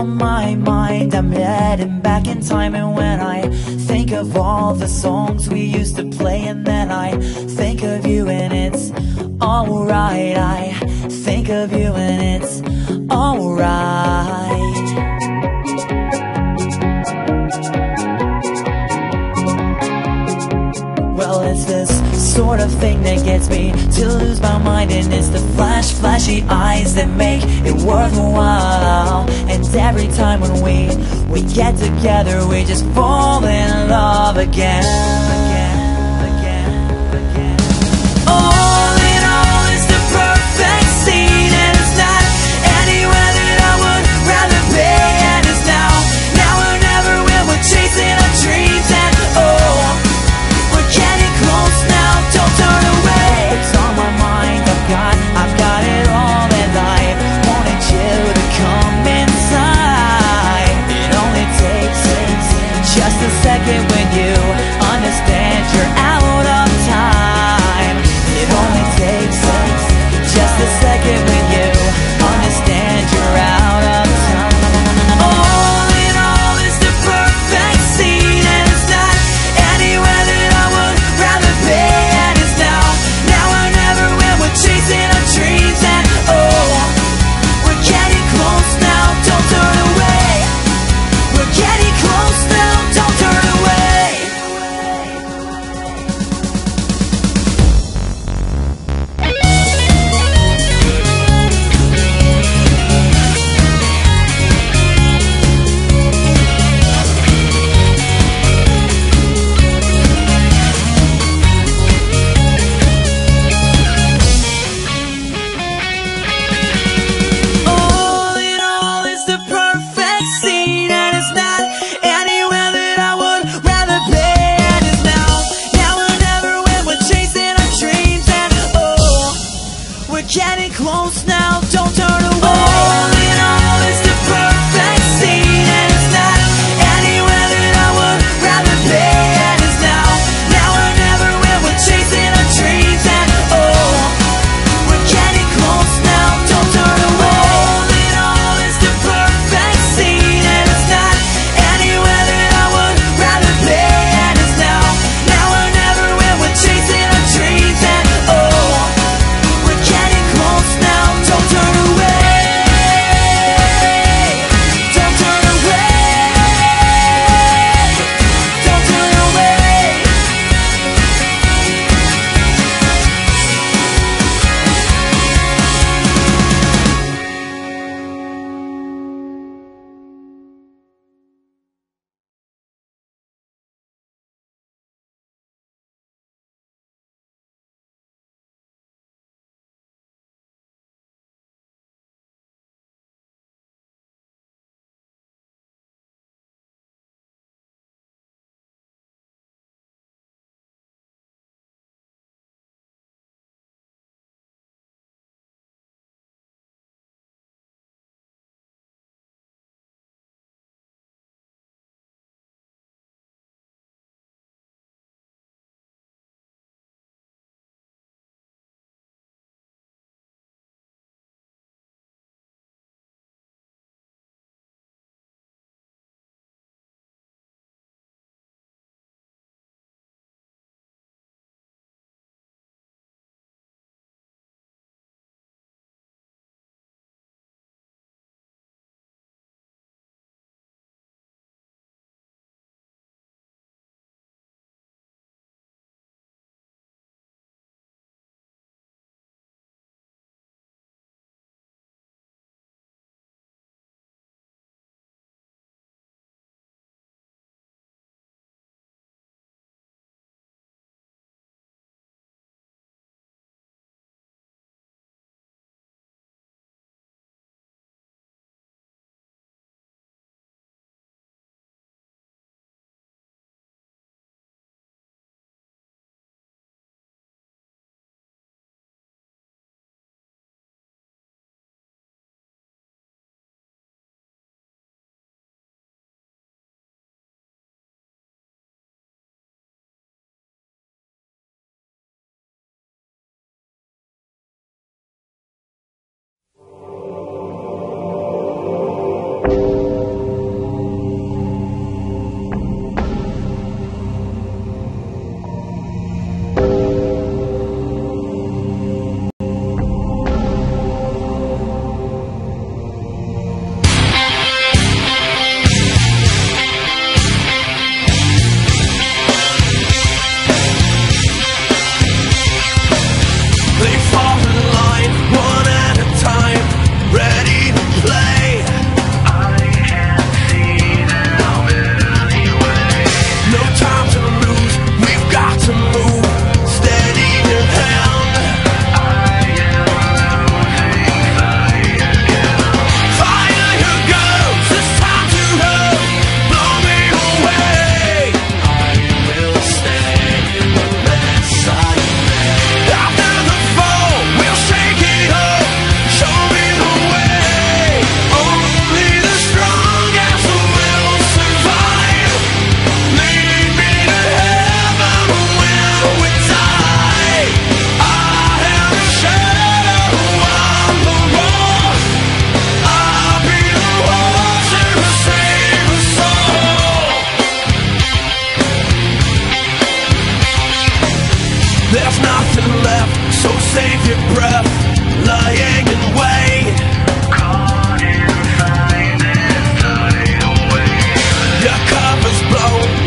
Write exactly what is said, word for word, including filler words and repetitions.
on my mind. I'm heading back in time, and when I think of all the songs we used to play, and then I think of you and it's alright. I think of you and it's alright. Well, it's this sort of thing that gets me to lose my mind, and it's the flash, flashy eyes that make it worthwhile. And every time when we, we get together, we just fall in love again, again, again, again. All in all, it's the perfect scene, and it's not anywhere that I would rather be. And it's now, now or never when we're chasing our dreams, and oh, we're getting close now, don't turn away. It's on my mind, I've got, I've got it all, and I wanted you to come inside. It only takes, takes just a second when you understand you're out of time. It only takes, takes just a second when you understand you're out of time. All in all, it's the perfect scene, and it's not anywhere that I would rather be. And it's now, now or never when we're chasing our dreams, and oh, we're getting close now, don't turn away. We're getting close now, don't turn away. All in all, it's the perfect scene, and it's not anywhere that I would rather be. And it's now, now or never when we're chasing our dreams, and oh, we're getting close now, don't turn away. All in all, it's the perfect scene, and it's not anywhere that I would rather be. And it's now, now or never when we're chasing our dreams, and oh, we're getting close now, don't turn away. All in all, it's the perfect scene, and it's not anywhere that I would rather be. And it's now, now or never when we're chasing our dreams, and oh, we're getting close now, don't There's nothing left, so save your breath, lying in wait. Caught inside this tidal wave. Your cover's blown,